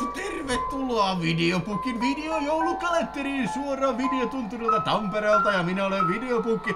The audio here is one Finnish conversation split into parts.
Tervetuloa Videopukin videojoulukalenteriin suoraan videotunturilta Tampereelta ja minä olen Videopukki.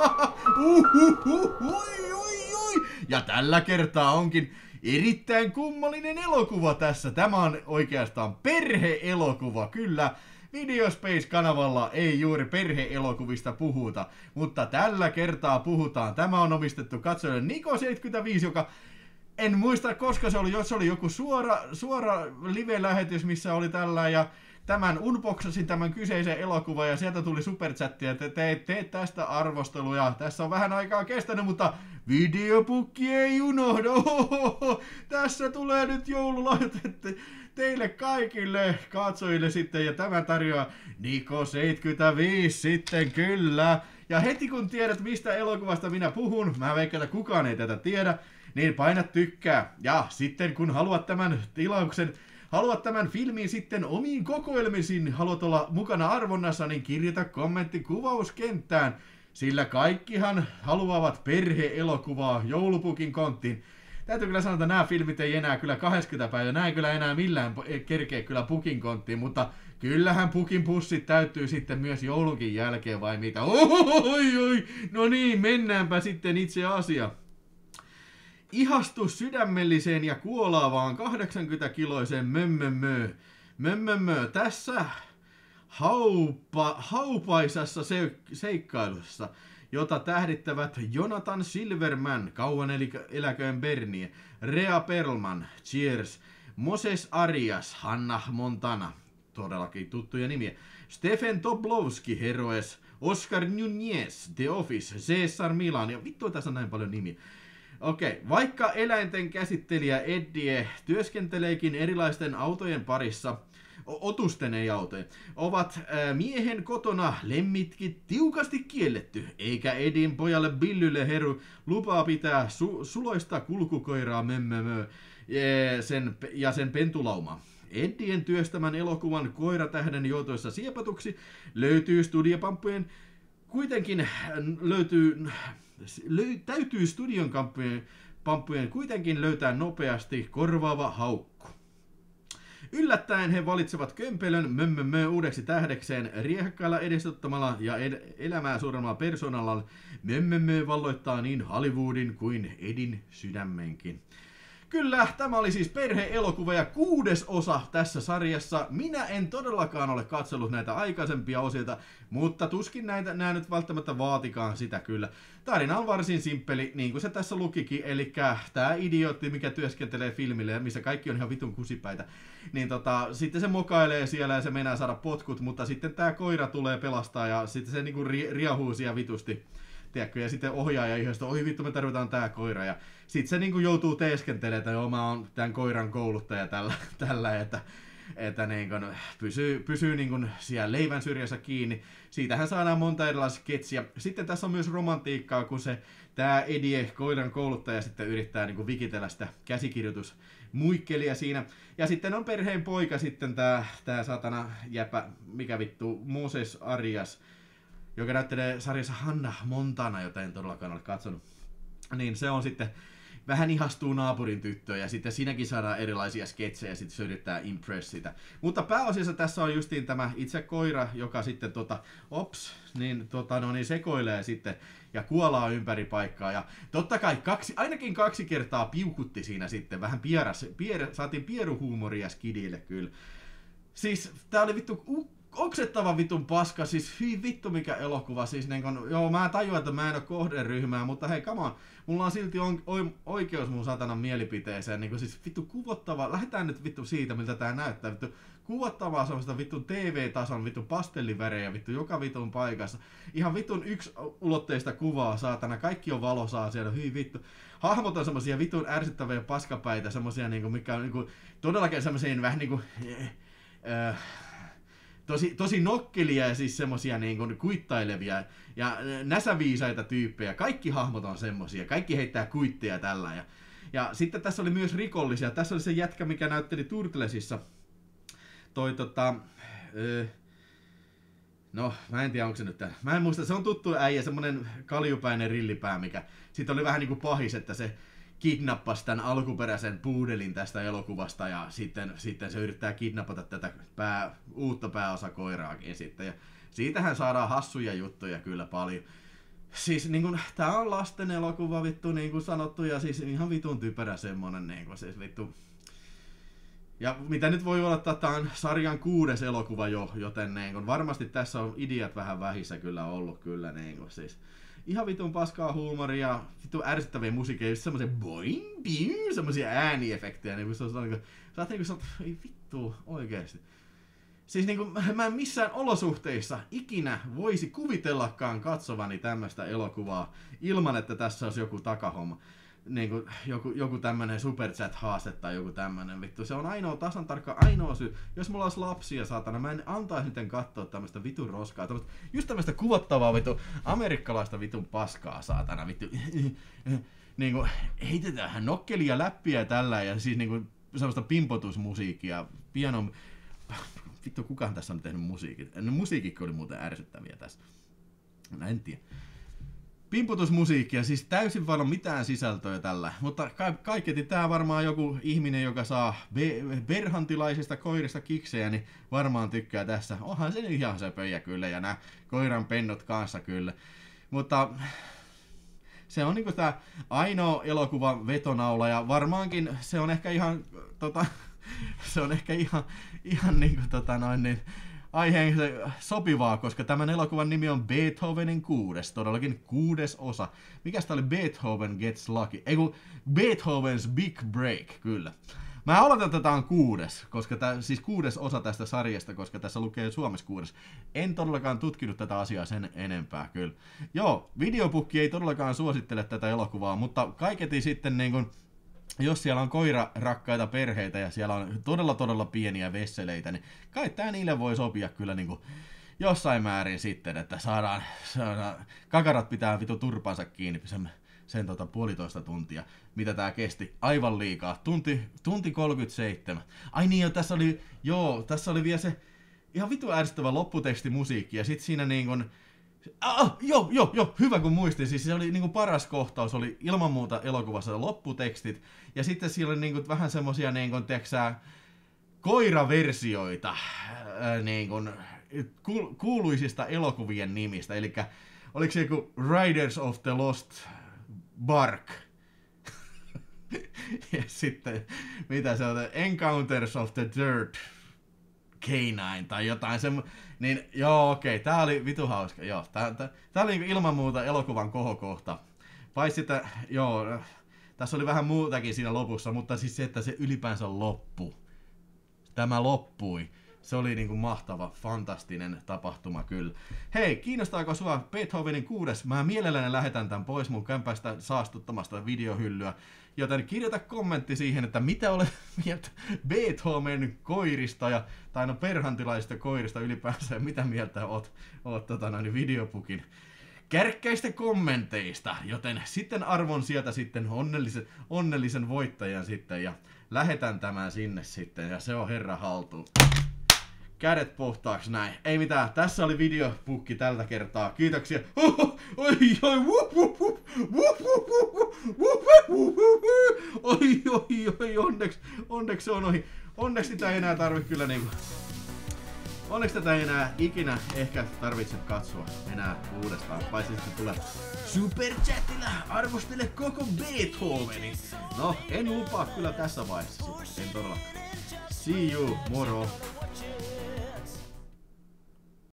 Ja tällä kertaa onkin erittäin kummallinen elokuva tässä. Tämä on oikeastaan perhe-elokuva, kyllä. Videospace-kanavalla ei juuri perhe-elokuvista puhuta, mutta tällä kertaa puhutaan. Tämä on omistettu katsojalle Niko75, joka en muista koska se oli, jos oli joku suora live-lähetys, missä oli tällä ja tämän unboxasin tämän kyseisen elokuvan ja sieltä tuli superchattia, että teet tästä arvosteluja. Tässä on vähän aikaa kestänyt, mutta Videopukki ei unohda. Tässä tulee nyt joululahjat teille kaikille katsojille sitten ja tämä tarjoaa Niko75 sitten kyllä. Ja heti kun tiedät mistä elokuvasta minä puhun, mä veikkaan, että kukaan ei tätä tiedä, niin paina tykkää. Ja sitten kun haluat tämän tilauksen, haluat tämän filmin sitten omiin kokoelmisiin, haluat olla mukana arvonnassa, niin kirjoita kommentti kuvauskenttään. Sillä kaikkihan haluavat perhe-elokuvaa joulupukin konttiin. Täytyy kyllä sanoa, että nämä filmit ei enää kyllä 80 päivää, nämä ei kyllä enää millään kerkeä kyllä pukin konttiin, mutta kyllähän pukin pussit täyttyy sitten myös joulunkin jälkeen vai mitä? Oi, no niin, mennäänpä sitten itse asiaan. Ihastu sydämelliseen ja kuolaavaan 80-kiloiseen mömmömö tässä haupaisassa seikkailussa, jota tähdittävät Jonathan Silverman, kauan eläköön Bernie, Rhea Perlman, Cheers, Moses Arias, Hannah Montana, todellakin tuttuja nimiä, Stephen Tobolowsky, Heroes, Oscar Nunez, The Office, Cesar Milan, ja vittu tässä on näin paljon nimiä. Okei, vaikka eläinten käsittelijä Eddie työskenteleekin erilaisten autojen parissa, otusten ei autoja, ovat miehen kotona lemmitkin tiukasti kielletty, eikä Edin pojalle Billylle heru lupaa pitää suloista kulkukoiraa mömmömö ja sen pentulauma. Eddien työstämän elokuvan koiratähden joutuessa siepatuksi löytyy studiopamppujen kuitenkin täytyy studion pamppujen kuitenkin löytää nopeasti korvaava haukku. Yllättäen he valitsevat kömpelön mömmömö uudeksi tähdekseen riehakkailla edistuttamalla ja elämää suuremmalla persoonalla. Mömmömö valloittaa niin Hollywoodin kuin Edin sydämenkin. Kyllä, tämä oli siis perhe-elokuva ja 6. osa tässä sarjassa. Minä en todellakaan ole katsellut näitä aikaisempia osilta, mutta tuskin nämä nyt välttämättä vaatikaan sitä kyllä. Tarina on varsin simppeli, niin kuin se tässä lukikin, eli tämä idiootti, mikä työskentelee filmille ja missä kaikki on ihan vitun kusipäitä, niin sitten se mokailee siellä ja se meinaa saada potkut, mutta sitten tämä koira tulee pelastaa ja sitten se niinku riahuu siellä vitusti. Tiedätkö? Ja sitten ohjaaja ihasta, oi vittu me tarvitaan tää koira. Ja sit se niinku joutuu teeskentelemään, että joo mä oon tämän koiran kouluttaja tällä että niinku pysyy niinku siellä leivän syrjässä kiinni. Siitähän saadaan monta erilaista sketsiä. Sitten tässä on myös romantiikkaa, kun tää Eddie, koiran kouluttaja, sitten yrittää niinku vikitellä sitä käsikirjoitusmuikkelia siinä. Ja sitten on perheen poika sitten tää satana jäpä, mikä vittu, Moses Arias, joka näyttelee sarjassa Hannah Montana, jota en todellakaan ole katsonut. Niin se on sitten, vähän ihastuu naapurin tyttöön ja sitten siinäkin saadaan erilaisia sketsejä ja sitten se yrittää impress sitä. Mutta pääasiassa tässä on justiin tämä itse koira, joka sitten niin sekoilee sitten ja kuolaa ympäri paikkaa. Ja totta kai ainakin 2 kertaa piukutti siinä sitten, vähän saatiin pieruhuumoria skidille kyllä. Siis tää oli vittu oksettava vitun paska, siis hyi vittu mikä elokuva, siis joo mä tajuan, että mä en oo kohderyhmää, mutta hei come on, mulla on silti oikeus mun satanan mielipiteeseen, niin siis vittu kuvottava, lähdetään nyt vittu siitä miltä tää näyttää, vittu kuvottavaa semmoista vittu TV-tason vittu pastellivärejä vittu joka vitun paikassa, ihan vitun yksiulotteista kuvaa saatana, kaikki on valosaa siellä, hyi vittu. Hahmot on semmosia vitun ärsyttäviä paskapäitä, semmosia niinku, mikä on niinku todellakin semmosia vähän niinku tosi nokkelia ja siis semmosia niinku kuittailevia ja näsäviisaita tyyppejä. Kaikki hahmot on semmosia, kaikki heittää kuitteja tällä. Ja sitten tässä oli myös rikollisia. Tässä oli se jätkä, mikä näytteli Turtlesissa. No, mä en tiedä onko se nyt tää. Mä en muista, se on tuttu äijä, semmonen kaljupäinen rillipää, mikä sitten oli vähän niinku pahis, että se kidnappasi tämän alkuperäisen puudelin tästä elokuvasta ja sitten se yrittää kidnappata tätä uutta pääosakoiraakin sitten. Ja siitähän saadaan hassuja juttuja kyllä paljon. Siis niinku, tää on lasten elokuva vittu niinku sanottu ja siis ihan vitun typerä semmonen niinku siis vittu. Ja mitä nyt voi olettaa, tää on sarjan 6. elokuva jo, joten niinku, varmasti tässä on ideat vähän vähissä kyllä ollut kyllä niinku siis. Ihan vitun paskaa huumoria, vitun ärsyttäviä musiikkeja, just semmosia boing, bing, semmosia ääniefektejä, niinku se on niinku, sä oot niinku, ei vittu, oikeesti. Siis niinku, mä en missään olosuhteissa ikinä voisi kuvitellakaan katsovani tämmöstä elokuvaa ilman, että tässä olisi joku takahomma. Niinku, joku tämmönen superchat-haaste tai joku tämmönen vittu. Se on tasan tarkka ainoa syy. Jos mulla olisi lapsia, saatana, mä en antaisi niiden katsoa tämmöstä vitun roskaa. Just tämmöstä kuvattavaa vittu, amerikkalaista vitun paskaa, saatana, vittu. Niinku, heitetäänhän nokkelia läppiä tällä ja siis niinku semmoista pimpotusmusiikkia, piano. Vittu, kukaan tässä on tehnyt musiikit? No, musiikikko oli muuten ärsyttäviä tässä. Mä en tiedä. Pimputusmusiikkia, siis täysin vaan mitään sisältöä tällä. Mutta kaiketi tää varmaan joku ihminen, joka saa berhantilaisista koirista kiksejä, niin varmaan tykkää tässä. Onhan se ihan söpöjä kyllä ja nämä koiran pennut kanssa kyllä. Mutta se on niinku tää ainoa elokuvan vetonaula ja varmaankin se on ehkä ihan se on ehkä ihan niinku niin aiheen sopivaa, koska tämän elokuvan nimi on Beethovenin 6, todellakin 6. osa. Mikäs tää oli? Beethoven Gets Lucky. Eiku, Beethoven's Big Break, kyllä. Mä oletan, että tää on 6, koska siis 6. osa tästä sarjasta, koska tässä lukee Suomessa 6. En todellakaan tutkinut tätä asiaa sen enempää, kyllä. Joo, Videopukki ei todellakaan suosittele tätä elokuvaa, mutta kaiketi sitten niin jos siellä on koirarakkaita perheitä ja siellä on todella pieniä vesseleitä, niin kai tää niille voi sopia kyllä niinku jossain määrin sitten, että saadaan kakarat pitää vitu turpansa kiinni sen 1,5 tuntia, mitä tää kesti. Aivan liikaa. Tunti 37. Ai niin, tässä oli vielä se ihan vitu ärsyttävä lopputekstimusiikki ja sit siinä niinkun joo, hyvä kun muistin. Siis se oli niinku paras kohtaus, oli ilman muuta elokuvassa lopputekstit. Ja sitten siellä oli niinku vähän semmosia niinku, koiraversioita niinku, kuuluisista elokuvien nimistä. Elikkä oliko se joku Riders of the Lost Bark? Ja sitten, mitä se on, Encounters of the Third Canine tai jotain semmoista. Niin joo, okei, tää oli vitu hauska. Joo, tää oli ilman muuta elokuvan kohokohta. Paitsi että, joo, tässä oli vähän muutakin siinä lopussa, mutta siis se, että se ylipäänsä loppui. Tämä loppui. Se oli niinku mahtava, fantastinen tapahtuma kyllä. Hei, kiinnostaako sua Beethovenin 6? Mä mielelläni lähetän tän pois mun kämpästä saastuttamasta videohyllyä. Joten kirjoita kommentti siihen, että mitä olet mieltä Beethoven koirista tai no perhantilaisista koirista ylipäänsä ja mitä mieltä oot Videopukin kärkkäistä kommenteista. Joten sitten arvon sieltä sitten onnellisen voittajan sitten ja lähetän tämän sinne sitten ja se on herra haltuun. Kädet puhtaaks näin. Ei mitään, tässä oli Videopukki tältä kertaa. Kiitoksia. Oi, onneksi se on ohi. Onneksi sitä ei enää tarvitse kyllä niinku. Onneksi tätä ei enää ikinä ehkä tarvitse katsoa enää uudestaan. Paitsi sitten tulee Superchatilla arvostele koko Beethovenin. No, en lupaa kyllä tässä vaiheessa sitten. En todellakaan. See you, moro.